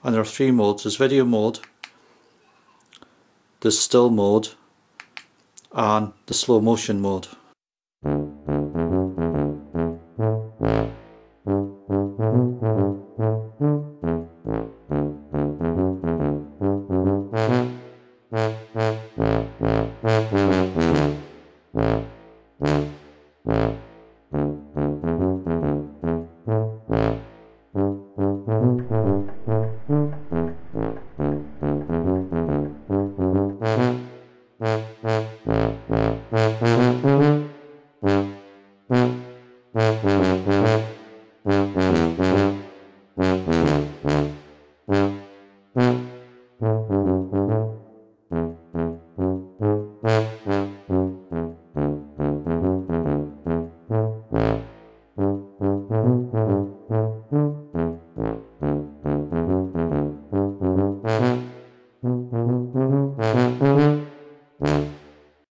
And there are three modes. There's video mode, there's still mode, and the slow motion mode.